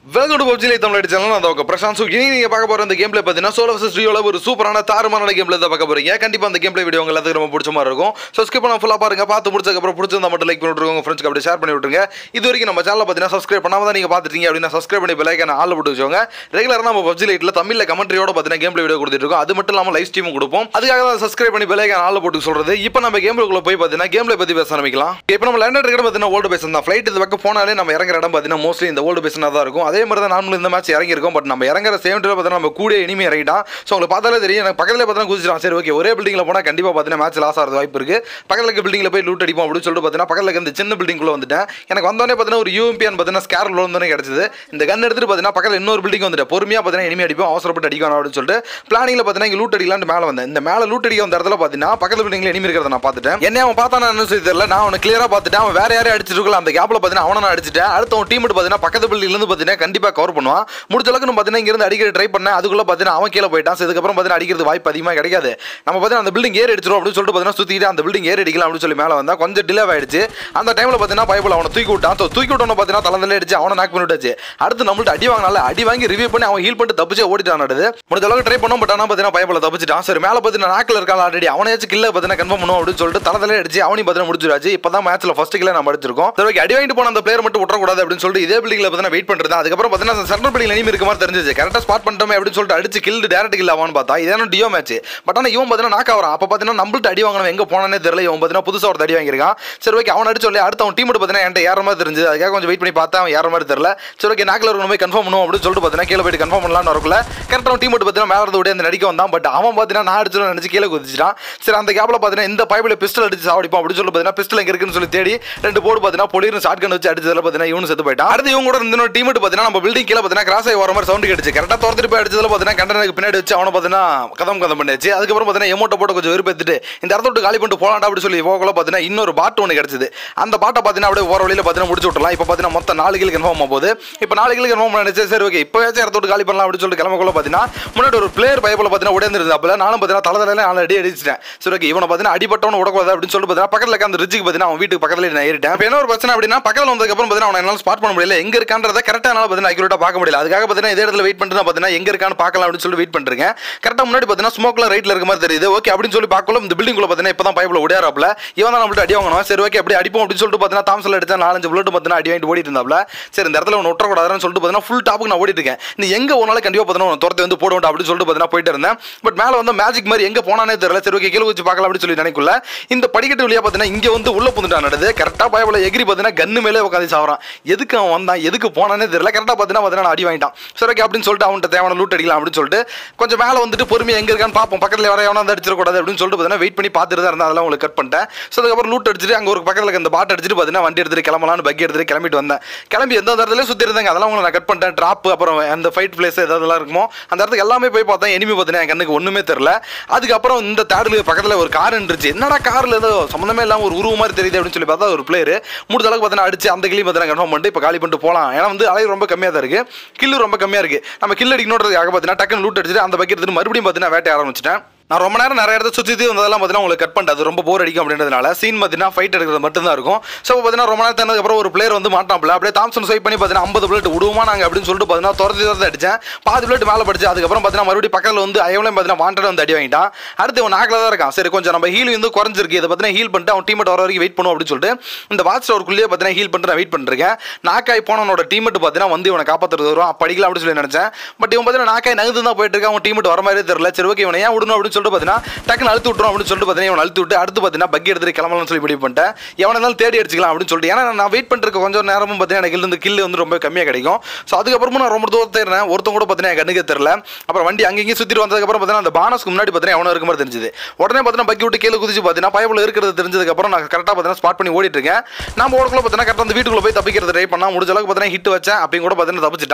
Welcome to PUBG Tamil channel. நான் தான் பிரசாந்த். இனி நீங்க பார்க்க போற இந்த கேம் பிளே பார்த்தீங்கன்னா சோலோ வெர்சஸ் டியோல ஒரு சூப்பரான தாறுமாறான கேம் பிளே தான் பார்க்க போறீங்க. கண்டிப்பா அந்த கேம் பிளே வீடியோ உங்களுக்கு ரொம்ப பிடிச்ச மாதிரி இருக்கும். சோ ஸ்கிப் பண்ணாம ஃபுல்லா பாருங்க. பார்த்து முடிச்சதுக்கு அப்புறம் பிடிச்சிருந்தா மட்டும் லைக் பண்ணி விட்டுருங்க, உங்க ஃப்ரெண்ட்ஸ்க்கு அப்படியே ஷேர் பண்ணி விட்டுருங்க. இது வரைக்கும் நம்ம சேனலை பார்த்தீங்கன்னா சப்ஸ்கிரைப் பண்ணாம தான் நீங்க பார்த்துட்டீங்க அப்படின்னா சப்ஸ்கிரைப் பண்ணி பெல் ஐகானை ஆல்ல போட்டு வச்சுக்கோங்க. ரெகுலரா நம்ம PUBG லைட்ல தமிழ்ல கமெண்ட்ரியோட பார்த்தீங்கன்னா கேம் பிளே வீடியோ கொடுத்துட்டு இருக்கோம். அது மட்டும் இல்லாம லைவ் ஸ்ட்ரீமும் கொடுப்போம். அதுக்காக தான் சப்ஸ்கிரைப் பண்ணி பெல் ஐகானை ஆல்ல போட்டு சொல்றது. இப்போ நம்ம கேம் பிளேக்குள்ள போய் பார்த்தீங்கன்னா கேம் பிளே பத்தி பேச ஆரம்பிக்கலாம். இப்போ நம்ம லேண்டட் இருக்கிற பார்த்தீங்கன்னா ஓல்டு பேசன் தான். ஃளைட் இது பக்கம் போனாலே நம்ம இறங்குற இடம் பார்த்தீங்கன்னா மோஸ்ட்லி இந்த ஓல்டு பேசனா தான் இருக்கும். அதே மாதிரி தான் நார்மல் இந்த மேட்ச் இறங்கி இருக்கும். பட் நம்ம இறங்குற சேம் டைம்ல பார்த்தா நம்ம கூட இனிமே இறங்கிட்டான். ஸோ உங்களுக்கு பார்த்தாலே தெரியும், எனக்கு பக்கத்தில் பார்த்தா குதிச்சிட்டான். சரி ஓகே, ஒரே பில்டிங்ல போனால் கண்டிப்பாக பார்த்தீங்கன்னா மேட்ச் லாஸ் ஆகிறது வாய்ப்பு இருக்கு. பக்கத்தில் இருக்க பில்டிங்ல போய் லூட் அடிப்போம் அப்படின்னு சொல்லிட்டு பார்த்தீங்கன்னா பக்கத்தில் இந்த சின்ன பில்டிங்குள்ள வந்துட்டேன். எனக்கு வந்தோடனே பார்த்தீங்கன்னா ஒரு யூஎம்பியான் பார்த்தீங்கன்னா ஸ்கேர் வந்தோடனே கிடைச்சது. இந்த கன் எடுத்துட்டு பார்த்தீங்கன்னா பக்கத்தில் இன்னொரு பில்டிங் வந்துட்டு பொறுமையாக பார்த்தீங்கன்னா இனிமே அடிப்போம், அவசரப்பட்டு அடிக்கணும் அப்படின்னு சொல்லிட்டு பிளானிங்ல பார்த்தீங்கன்னா இங்கே லூட் அடிக்கலான்னு மேலே வந்தேன். இந்த மேலே லூட் அடிக்க வந்த இடத்துல பார்த்தீங்கன்னா பக்கத்தில் பில்டிங்ல இனிமே இருக்கிறத நான் பார்த்துட்டேன். என்ன அவன் பார்த்தானா என்ன சொல்லி தெரியல, நான் அவனை கிளியரா பார்த்துட்டேன். அவன் வேற யாரையும் அடிச்சிட்டு இருக்கலாம். அந்த கேப்ல பார்த்தீங்கன்னா அவனை நான் அடிச்சிட்டேன். அடுத்த அவன் டீம் பார்த்தீங்கன்னா பக்கத்து பில்டிங்ல இருந்து பார்த்தீங்கன்னா கண்டிப்பாக கவர் பண்ணுவான். முடிஞ்ச அளவுக்கு பார்த்தீங்கன்னா இங்க இருந்து அடிக்கிற ட்ரை பண்ணேன். அதுக்குள்ள பார்த்தீங்கன்னா அவன் கீழே போயிட்டான். இதுக்கப்புறம் பார்த்தீங்கன்னா அடிக்கிறது வாய்ப்பு அதிகமாக கிடைக்காது. நம்ம பார்த்தீங்கன்னா அந்த பில்டிங் ஏறி அடிச்சிடும் அப்படின்னு சொல்லிட்டு பார்த்தீங்கன்னா சுத்திட்டு அந்த பில்டிங் ஏறி அடிக்கலாம் அப்படின்னு சொல்லி மேலே வந்தா கொஞ்சம் டிலே ஆயிடுச்சு. அந்த டைம்ல பார்த்தீங்கன்னா பைபிள் அவனை தூக்கி விட்டான். தூக்கி விட்டோன்னு பார்த்தீங்கன்னா தலை அடிச்சு அவனை நாக் பண்ணிட்டாச்சு. அடுத்து நம்மள்ட்ட அடி வாங்கினால அடி வாங்கி ரிவ்யூ பண்ணி அவன் ஹீல் பண்ணிட்டு தப்பிச்சு ஓடிட்டான். முடிஞ்ச அளவுக்கு ட்ரை பண்ணோம். பட் ஆனால் பார்த்தீங்கன்னா பைபிள் தப்பிச்சிட்டான். சரி மேலே பார்த்தீங்கன்னா நாக்கில் இருக்கான் ஆல்ரெடி, அவனையாச்சும் கில்ல பார்த்தீங்கன்னா கன்ஃபார்ம் பண்ணுவோம் அப்படின்னு சொல்லிட்டு தலை அடிச்சு அவனையும் பார்த்தீங்கன்னா முடிச்சிருச்சு. இப்போதான் மேட்ச்ல ஃபர்ஸ்ட் கில்ல நம்ம அடிச்சிருக்கோம். சரி அடி வாங்கிட்டு போன அந்த பிளேயர் மட்டும் விட்டுறக்கூடாது அப்படின்னு சொல்லிட்டு இதே பில்டிங்ல பார்த்தீங்கன்னா வெயிட் பண்றது. அதுக்கப்புறம் பார்த்தீங்கன்னா சென்ட்ரல் பில்டிங்ல எனிமி இருக்க மாதிரி தெரிஞ்சது. கரெக்டாக ஸ்பாட் பண்ணிட்டோமே அப்படின்னு சொல்லிட்டு அடிச்சு கில்டு டேரக்ட் கில் ஆவான்னு பார்த்தா இதான டியோ மேட்ச். பட் ஆனால் இவன் பார்த்தீங்கன்னா நாக் ஆகிறான். அப்போ பார்த்தீங்கன்னா நம்மள்ட்ட அடி வாங்கணும் எங்கே போனானே தெரியல. இவன் பார்த்தீங்கன்னா புதுசாக ஒரு அடி வாங்கியிருக்கான். சரி ஓகே, அவன் அடிச்சு சொல்லி அடுத்த அவன் டீம் பார்த்தீங்கன்னா என்கிட்ட ஏற மாதிரி தெரிஞ்சது. அதுக்காக கொஞ்சம் வெயிட் பண்ணி பார்த்தா அவன் ஏற மாதிரி தெரியல. சரி ஓகே, நாக்கில் இருக்கணும் போய் கன்ஃபார்ம் பண்ணுவோம் அப்படின்னு சொல்லிட்டு பார்த்தீங்கன்னா கீழே போயிட்டு கன்ஃபார்ம் பண்ணலாம்னு வரக்குள்ள கரெக்டாக அவன் டீம் பார்த்தீங்கன்னா மேலே இருந்து அந்த நடிக்க வந்தான். பட் அவன் பார்த்தீங்கன்னா நான் அடிச்சு நினைச்சு கீழே குதிச்சிட்டான். சரி அந்த கேப்ல பார்த்தீங்கன்னா இந்த பைபிள் பிஸ்டல் அடிச்சு சாவடிப்போம் அப்படின்னு சொல்லி பார்த்தீங்கன்னா பிஸ்டல் எங்க இருக்குன்னு சொல்லி தேடி ரெண்டு போர்டு பார்த்தீங்கன்னா பொலிரும் ஷார்ட் கன் வச்சு அடிச்சதுல பார்த்தீங்கன்னா இவனு செத்து போயிட்டான். அடுத்து இவங்க கூட இந்த டீம் பார்த்தீங்கன்னா நம்ம பில்டிங் கீழே பார்த்தீங்கன்னா கிராஸ் ஆகி வர மாதிரி சவுண்ட் கேட்டுச்சு. கரெக்டாக துரத்துட்டு போய் அடிச்சதுல பார்த்தீங்கன்னா கண்டனுக்கு பின்னாடி வச்சு அவனை பார்த்தீங்கன்னா கதம் பண்ணிச்சு. அதுக்கப்புறம் பார்த்தீங்கன்னா எமோட்டை போட்டு கொஞ்சம் வெறுப்பேத்துட்டு இந்த இடத்த விட்டு காலி பண்ணிட்டு போலாண்டா அப்படி சொல்லி போகல பார்த்தீங்கன்னா இன்னொரு பாட்டு ஒன்று கிடைச்சது. அந்த பாட்டை பார்த்தீங்கன்னா அப்படியே ஓர வழியில் பார்த்தீங்கன்னா முடிச்சு விட்டுலாம். இப்போ பார்த்தீங்கன்னா மொத்தம் 4 கில் கன்ஃபார்ம் ஆகும்போது இப்போ 4 கில் கன்ஃபார்ம் பண்ணிச்சு. சரி ஓகே, இப்போயாச்சும் இடத்த விட்டு காலி பண்ணலாம் அப்படின்னு சொல்லிட்டு கிளம்பக்குள்ள பார்த்தீங்கன்னா முன்னாடி ஒரு பிளேயர் பைப்பில் பார்த்தீங்கன்னா உடையிருந்தாப்புல. நானும் பார்த்தீங்கன்னா தலையில 4 அடி அடிச்சிட்டேன். சரி ஓகே, இவனை பார்த்தீங்கன்னா அடிப்பட்டவனு விடக்கூடாது அப்படின்னு சொல்லிட்டு பார்த்தீங்கன்னா பக்கத்தில் இருக்க அந்த ரிஜிக்கு பார்த்தீங்கன்னா அவன் வீட்டுக்கு பக்கத்தில் நான் ஏறிட்டேன். இப்போ என்ன ஒரு பிரச்சனை அப்படின்னா பக்கத்தில் வந்ததுக்கப்புறம் பார்த்தீங்கன்னா அவனை என்னால் ஸ்பாட் பண்ண முடியல. எங்க இருக்கான்றத கரெக்டாக என்னால் பார்த்தீங்கன்னா அக்யூரேட்டாக பார்க்க முடியல. அதுக்காக பார்த்தீங்கன்னா இதே இடத்துல வெயிட் பண்ணிட்டு பார்த்தீங்கன்னா எங்க இருக்கான்னு பார்க்கலாம் அப்படின்னு சொல்லி வெயிட் பண்ணிருக்கேன். கரெக்டாக முன்னாடி பார்த்தீங்கன்னா ஸ்மோக்ல ரைட்ல இருக்க மாதிரி தெரியுது. ஓகே அப்படின்னு சொல்லி பார்க்கல இந்த பில்டிங்குள்ள பார்த்தீங்கன்னா இப்போ தான் பைப்பில் உடையாராப்ல. இவன் தான் நம்மள்ட்ட அடி வாங்கணும். சரி ஓகே, அப்படி அடிப்போம் அப்படின்னு சொல்லிட்டு பார்த்தீங்கன்னா தாம்சல் அடிச்சா 4-5 புல்லட் பார்த்தீங்கன்னா அடி வாங்கிட்டு ஓடிட்டு இருந்தாப்ல. சரி இந்த இடத்துல ஒன்று விட்டுறக்கூடாதுன்னு சொல்லிட்டு பார்த்தீங்கன்னா ஃபுல் டாப்புக்கு நான் ஓடிட்டு இருக்கேன். நீ எங்க போனாலும் கண்டிப்பாக பார்த்தீங்கன்னா துரத்தை வந்து போட வேண்டாம் அப்படின்னு சொல்லிட்டு பார்த்தீங்கன்னா போயிட்டு இருந்தேன். பட் மேலே வந்து மேஜிக் மாதிரி எங்க போனானே தெரியல. சரி ஓகே, கீழே வச்சு பார்க்கலாம் அப்படின்னு சொல்லி நினைக்கல. இந்த படிக்கட்டு வழியா பார்த்தீங்கன்னா இங்க வந்து உள்ள புந்துட்டான் நடது. கரெக்டாக பைப்பில் எகிரி பார்த்தீங்கன்னா கன்னு மேலே உட்காந்து சாவறான். எதுக்கு அவன் வந்தான் எதுக்கு போனானே தெரியல. கரெக்டாக பார்த்தீங்கன்னா அடி வாங்கிட்டான். சரி ஓகே அப்படின்னு சொல்லிட்டு அவன்கிட்ட தேவையான லூட் அடிக்கலாம் அப்படின்னு சொல்லிட்டு கொஞ்சம் மேலே வந்துட்டு பொறுமையாக எங்க இருக்கான்னு பார்ப்போம். பக்கத்தில் வர எவனா அடிச்சிடக்கூடாது அப்படின்னு சொல்லிட்டு பார்த்தீங்கன்னா வெயிட் பண்ணி பார்த்துட்டு தான் இருந்தால் அதெல்லாம் உங்களுக்கு கட் பண்ணிட்டேன். ஸோ அதுக்கப்புறம் லூட் அடிச்சுட்டு அங்கே ஒரு பக்கத்தில் இந்த பாட் அடிச்சுட்டு பார்த்தீங்கன்னா வண்டி எடுத்துட்டு கிளம்பலான்னு பக்கி எடுத்துட்டு கிளம்பிட்டு வந்தேன். கிளம்பி எந்த இடத்துல சுற்றி இருந்தாங்க அதெல்லாம் உங்களை நான் கட் பண்ணிட்டேன். ட்ராப் அப்புறம் அந்த ஃபைட் பிளேஸ் எதாவது இருக்குமோ அந்த இடத்துக்கு எல்லாமே போய் பார்த்தேன். எனிமி பார்த்தீங்கன்னா என் கண்ணுக்கு ஒன்றுமே தெரியல. அதுக்கப்புறம் இந்த தேர்டு பக்கத்தில் ஒரு கார் இருந்துச்சு. என்னடா காரில் ஏதோ சம்மந்தமே இல்லாமல் ஒரு உருவ மாதிரி தெரியுது அப்படின்னு சொல்லி பார்த்தா ஒரு பிளேயர் முடிஞ்ச அளவுக்கு பார்த்தீங்கன்னா அடிச்சு அந்த கிளி பார்த்தீங்கன்னா கன்ஃபார்ம் பண்ணிட்டு இப்போ காலி பண்ணிட்டு போகலாம். ஏன்னா வந்து அலை ரொம்ப கம்மியாக தான் இருக்கு, கில்லு ரொம்ப கம்மியாக இருக்கு. நம்ம கில் அடிக்கணுன்றதுக்காக பார்த்தீங்கன்னா டக்குன்னு லூட் அடிச்சுட்டு அந்த பக்கி எடுத்துட்டு மறுபடியும் பார்த்தீங்கன்னா வேட்டை ஆரம்பிச்சிட்டேன். நான் ரொம்ப நேரம் நிறைய இடத்த சுற்றி வந்ததெல்லாம் பார்த்தீங்கன்னா உங்களுக்கு கட் பண்ணிட்டு ரொம்ப போர் அடிக்கும் அப்படின்றதுனால சீன் பார்த்தீங்கன்னா ஃபைட் எடுக்கிறது மட்டும் தான் இருக்கும். ஸோ பார்த்தீங்கன்னா ரொம்ப நேரம் தந்ததுக்கப்புறம் ஒரு பிளேயர் வந்து மாட்டாப்ல. அப்படியே தாம்சன் ஸ்வைப் பண்ணி பார்த்தீங்கன்னா 50 புல்லட் விடுவோமா நாங்கள் அப்படின்னு சொல்லிட்டு பார்த்தீங்கன்னா துரத்தி அடிச்சேன். 10 புல்லட் மேலே படிச்சு அதுக்கப்புறம் பார்த்தீங்கன்னா மறுபடியும் பக்கத்தில் வந்து ஐவளையும் பார்த்தீங்கன்னா வாண்டட் வந்து அடி வாங்கிட்டான். அடுத்து அவன் நாக்கில் தான் இருக்கான். சரி கொஞ்சம் நம்ம ஹீல் வந்து குறைஞ்சிருக்கு, இதை பார்த்தீங்கன்னா ஹீல் பண்ணிட்டு அவன் டீமெட் வர வரைக்கும் வெயிட் பண்ணுவோம் அப்படின்னு சொல்லிட்டு இந்த வாட்ச் டவருக்குள்ளேயே பார்த்தீங்கன்னா ஹீல் பண்ணிட்டு நான் வெயிட் பண்ணிருக்கேன். நாக்காய் போனவனோட டீமெட் பார்த்தீங்கன்னா வந்து இவனை காப்பாற்றுறது வரும் படிக்கலாம் அப்படின்னு சொல்லி நினைச்சேன். பட் இவன் பார்த்தீங்கன்னா நாக்காய் நகர்ந்து தான் போயிட்டு இருக்கான். அவன் டீமெட் வர மாதிரியே தெரியல. சரி ஓகே, இவனை ஏன் விடணும் அப்படின்னு சொல்லிட்டு பார்த்தீங்கன்னா டக்குன்னு அழுத்து விட்டுரும் அப்படின்னு சொல்லிட்டு பார்த்தீங்கன்னா இவன் அழுத்து விட்டு அடுத்து பார்த்தீங்கன்னா பக்கி எடுத்துட்டு கிளம்பலாம்னு சொல்லி முடிவு பண்ணிட்டேன். எவனை இருந்தாலும் தேடி அடிச்சிக்கலாம் அப்படின்னு சொல்லிட்டு. ஏன்னா நான் வெயிட் பண்ணிருக்க கொஞ்சம் நேரமும் பார்த்தீங்கன்னா எனக்கு இந்த கில்லு வந்து ரொம்ப கம்மியாக கிடைக்கும். ஸோ அதுக்கப்புறமும் நான் ரொம்ப தூரம் தேடுறேன். ஒருத்தவங்க கூட பார்த்தீங்கன்னா கண்ணுக்கு தெரியல. அப்புறம் வண்டி அங்கேயும் சுற்றிட்டு வந்ததுக்கப்புறம் பார்த்தீங்கன்னா அந்த பானஸ்க்கு முன்னாடி பார்த்தீங்கன்னா எவனோ இருக்க மாதிரி தெரிஞ்சது. உடனே பார்த்தீங்கன்னா பக்கி விட்டு கீழே குதிச்சு பார்த்தீங்கன்னா பைப்பில் இருக்கிறது தெரிஞ்சதுக்கப்புறம் நான் கரெக்டாக பார்த்தீங்கன்னா ஸ்பாட் பண்ணி ஓடிட்டு இருக்கேன். நம்ம ஓடக்குள்ள பார்த்தீங்கன்னா கரெக்டாக அந்த வீட்டுக்குள்ள போய் தப்பிக்கிறது ட்ரை பண்ணா முடிஞ்ச அளவுக்கு பார்த்தீங்கன்னா ஹிட் வச்சேன். அப்பயும் கூட பார்த்தீங்கன்னா தப்பிச்சிட்டான்.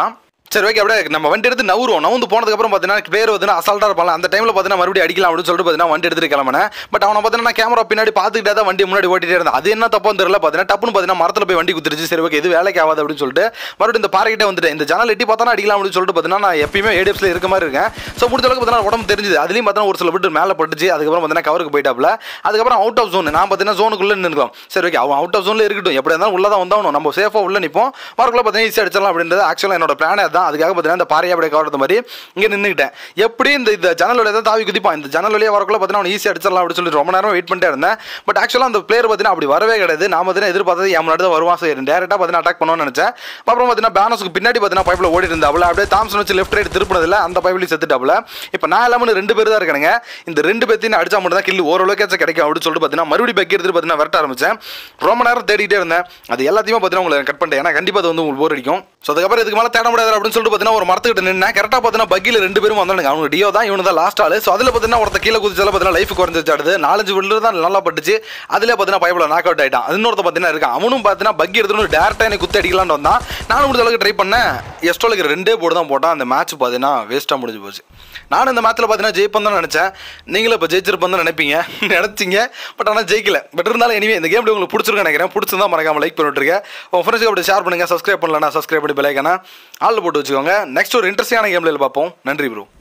சரி ஓகே அப்படியே நம்ம வண்டி எடுத்து நவுந்து போனதுக்கப்புறம் பார்த்தீங்கன்னா பிளேயர் வந்து அசால்ட்டாக இருப்பாங்க. அந்த டைமில் பார்த்தீங்கன்னா மறுபடியும் அடிக்கலாம் அப்படின்னு சொல்லிட்டு பார்த்தீங்கன்னா வண்டி எடுத்துட்டு கிளம்பினேன். பட் அவனை பார்த்தீங்கன்னா கேமரா பின்னாடி பார்த்துக்கிட்டே தான் வண்டி முன்னாடி ஓட்டிகிட்டே இருந்தான். அது என்ன தப்புன்னு தெரியல. பார்த்தீங்கன்னா டப்புன்னு பார்த்தீங்கன்னா மரத்தில் போய் வண்டி குத்துருச்சு. சரி ஓகே இது வேலைக்கு ஆகாது அப்படின்னு சொல்லிட்டு மறுபடியும் இந்த பாறைக்கிட்டே வந்துட்டு இந்த ஜன்னல் எட்டி பார்த்தா அடிக்கலாம் அப்படின்னு சொல்லிட்டு பார்த்தீங்கன்னா நான் எப்பயுமே ஏடிஎஃப்ல இருக்க மாதிரி இருக்கேன். ஸோ முடிஞ்ச அளவுக்கு பார்த்தீங்கன்னா உடம்பு தெரிஞ்சுது. அதுலேயும் பார்த்தீங்கன்னா ஒரு சில விட்டு மேலே பட்டுச்சு. அதுக்கப்புறம் பார்த்தீங்கன்னா கவருக்கு போயிட்டாப்ல. அதுக்கப்புறம் அவுட் ஆஃப் ஜோன் நான் பார்த்தீங்கன்னா ஜோனுக்குள்ளே நின்றுக்கலாம். சரி ஓகே அவன் அவுட் ஆஃப் ஜோனில் இருக்கட்டும், எப்படி இருந்தாலும் உள்ள தான் வந்தாலும் நம்ம சேஃபாக உள்ள நிற்போம். வரக்குள்ள பார்த்தீங்கன்னா ஈஸி அடிச்சிடலாம் அப்படின்றது ஆக்சுவலாக என்னோட பிளானே தான். அதுக்காக பார்த்தீங்கன்னா இந்த பாறையை அப்படியே கவர்றது மாதிரி இங்கே நின்றுக்கிட்டேன். எப்படி இந்த ஜன்னல் வழியாக தான் தாவி குதிப்பான். இந்த ஜன்னல் வழியாக வரக்குள்ள பார்த்தீங்கன்னா அவன் ஈஸியாக அடிச்சிடலாம் அப்படின்னு சொல்லி ரொம்ப நேரம் வெயிட் பண்ணிட்டே இருந்தேன். பட் ஆக்சுவலாக அந்த பிளேயர் பார்த்தீங்கன்னா அப்படி வரவே கிடையாது. நான் பார்த்தீங்கன்னா எதிர்பார்த்தது என் முன்னாடி தான் வருவான். சரி டேரெக்டாக பார்த்தீங்கன்னா அட்டாக் பண்ணுவோன்னு நினச்சேன். அப்புறம் பார்த்தீங்கன்னா பேனஸுக்கு பின்னாடி பார்த்தீங்கன்னா பைப்பில் ஓடி இருந்தாப்புல. அப்படியே தாம்சன் வச்சு லெஃப்ட் ரைட் திருப்பினதில்ல அந்த பைப்லையும் செத்துட்டாப்புல. இப்போ நான் எல்லாமே 2 பேர் தான் இருக்கானுங்க. இந்த 2 பேர்த்தையும் அடிச்சா மட்டும் தான் கில்லு ஓரளவுக்கு கிடைக்கும் அப்படின்னு சொல்லிட்டு பார்த்தீங்கன்னா மறுபடியும் பக்கி எடுத்துட்டு பார்த்தீங்கன்னா விரட்ட ஆரம்பிச்சேன். ரொம்ப நேரம் தேடிட்டே இருந்தேன். அது எல்லாத்தையுமே பார்த்தீங்கன்னா உங்களுக்கு கட் பண்ணிட்டேன். ஏன்னா கண்டிப்பாக அது வந்து உங்களுக்கு போர் அடிக்கும். ஸோ அதுக்கப்புறம் இதுக்கு மேலே தேட முடியாது அப்படின்னு சொல்லிட்டு பார்த்தீங்கன்னா ஒரு மரத்துக்கிட்ட நின்று கரெக்டாக பார்த்தீங்கன்னா பக்கியில் 2 பேரும் வந்தானுங்க. அவங்க டியோ தான் இவனு தான் லாஸ்ட் ஆளு. ஸோ அதில் பார்த்தீங்கன்னா ஒருத்த கீழே குதிச்சால பார்த்தீங்கன்னா லைஃப் குறைஞ்சிச்சாடுது. 4-5 வில்லு தான் நல்லா பட்டுச்சு. அதிலே பார்த்தீங்கன்னா பைப்பில் நாக் அவுட் ஆகிட்டான். இன்னொருத்த பார்த்தீங்கன்னா இருக்கான். அவனும் பார்த்தீங்கன்னா பக்கி எடுத்துட்டு டேரக்டாக எனக்கு குத்தி அடிக்கலான்னு வந்தான். நானும் முடிஞ்ச அளவுக்கு ட்ரை பண்ணேன். எஸ்ட்ரோலுக்கு 2 போர்டு தான் போட்டான். அந்த மேட்ச் பார்த்தீங்கன்னா வேஸ்ட்டாக முடிஞ்சு போச்சு. நானும் இந்த மேட்ச்சில் பார்த்தீங்கன்னா ஜெயிப்பேன் தான் நினச்சேன். நீங்களும் இப்போ ஜெயிச்சிருப்பேன் தான் நினைச்சிங்க. பட் ஆனால் ஜெயிக்கல. பட் இருந்தாலும் இனிமே இந்த கேம் உங்களுக்கு பிடிச்சிருக்குன்னு நினைக்கிறேன். பிடிச்சிருந்தா மறக்காம லைக் பண்ணிட்டுருக்கேன். உங்கள் ஃப்ரெண்ட்ஸுக்கு அப்படி ஷேர் பண்ணுங்கள். சப்ஸ்கிரைப் பண்ணலன்னா சப்ஸ்கிரைப் பண்ணி பெல் ஐக்கானை ஆல் போட்டு வச்சுக்கோங்க. நெக்ஸ்ட் ஒரு இன்ட்ரெஸ்டிங்கான கேம்ல பார்ப்போம். நன்றி ப்ரோ.